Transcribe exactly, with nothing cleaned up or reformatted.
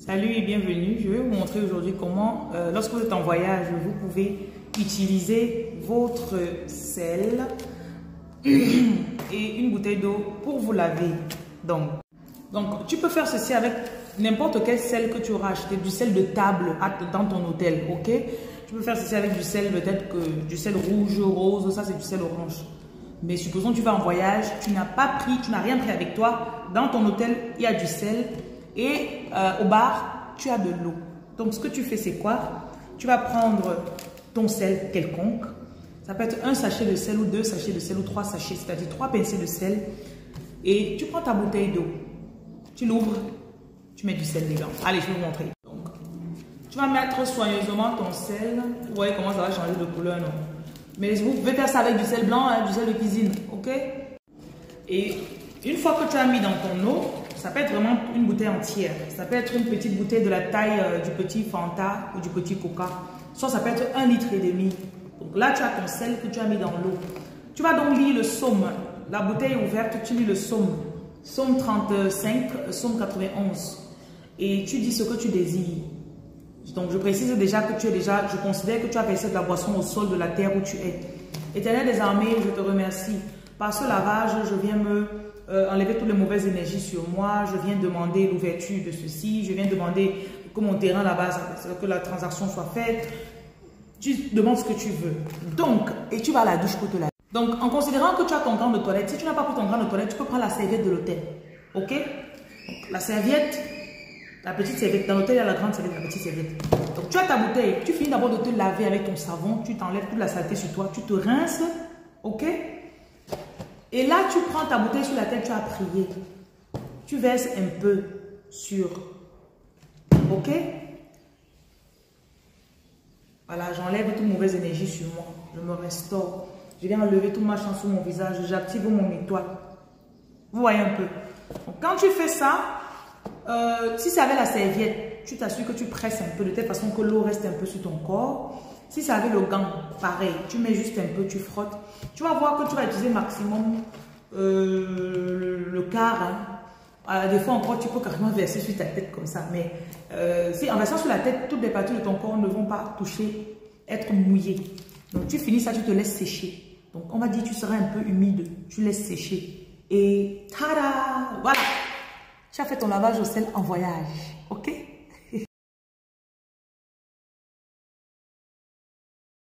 Salut et bienvenue. Je vais vous montrer aujourd'hui comment, euh, lorsque vous êtes en voyage, vous pouvez utiliser votre sel et une bouteille d'eau pour vous laver. Donc, donc, tu peux faire ceci avec n'importe quel sel que tu auras acheté, du sel de table dans ton hôtel, ok? Tu peux faire ceci avec du sel, peut-être que du sel rouge, rose, ça c'est du sel orange. Mais supposons que tu vas en voyage, tu n'as pas pris, tu n'as rien pris avec toi. Dans ton hôtel, il y a du sel et euh, au bar, tu as de l'eau. Donc, ce que tu fais, c'est quoi? Tu vas prendre ton sel quelconque. Ça peut être un sachet de sel ou deux sachets de sel ou trois sachets, c'est-à-dire trois pincées de sel. Et tu prends ta bouteille d'eau, tu l'ouvres, tu mets du sel dedans. Allez, je vais vous montrer. Donc, tu vas mettre soigneusement ton sel. Vous voyez comment ça va changer de couleur, non? Mais vous pouvez faire ça avec du sel blanc, hein, du sel de cuisine, ok? Et une fois que tu as mis dans ton eau, ça peut être vraiment une bouteille entière. Ça peut être une petite bouteille de la taille euh, du petit Fanta ou du petit Coca. Soit ça peut être un litre et demi. Donc là, tu as ton sel que tu as mis dans l'eau. Tu vas donc lire le psaume. La bouteille est ouverte, tu lis le psaume. Psaume trente-cinq, psaume quatre-vingt-onze. Et tu dis ce que tu désires. Donc, je précise déjà que tu es déjà, je considère que tu as versé de la boisson au sol de la terre où tu es. Éternel des armées, je te remercie. Par ce lavage, je viens me euh, enlever toutes les mauvaises énergies sur moi. Je viens demander l'ouverture de ceci. Je viens demander que mon terrain là-bas, que la transaction soit faite. Tu demandes ce que tu veux. Donc, et tu vas à la douche pour te laver. Donc, en considérant que tu as ton gant de toilette, si tu n'as pas pris ton gant de toilette, tu peux prendre la serviette de l'hôtel. Ok? Donc, la serviette. La petite serviette, dans l'hôtel, il y a la grande serviette, la petite serviette. Donc, tu as ta bouteille, tu finis d'abord de te laver avec ton savon, tu t'enlèves toute la saleté sur toi, tu te rinces, ok? Et là, tu prends ta bouteille sur laquelle tu as prié. Tu verses un peu sur, ok? Voilà, j'enlève toute mauvaise énergie sur moi, je me restaure. Je viens enlever tout machin sur mon visage, j'active mon étoile. Vous voyez un peu? Donc, quand tu fais ça, Euh, si c'est avec la serviette, tu t'assures que tu presses un peu de telle façon que l'eau reste un peu sur ton corps. Si c'est avec le gant, pareil, tu mets juste un peu, tu frottes. Tu vas voir que tu vas utiliser maximum euh, le, le quart. Hein. Euh, des fois encore, tu peux carrément verser sur ta tête comme ça. Mais euh, si en versant sur la tête, toutes les parties de ton corps ne vont pas toucher, être mouillées. Donc tu finis ça, tu te laisses sécher. Donc on va dire que tu seras un peu humide, tu laisses sécher. Et tada! Voilà! Tu as fait ton lavage au sel en voyage, ok?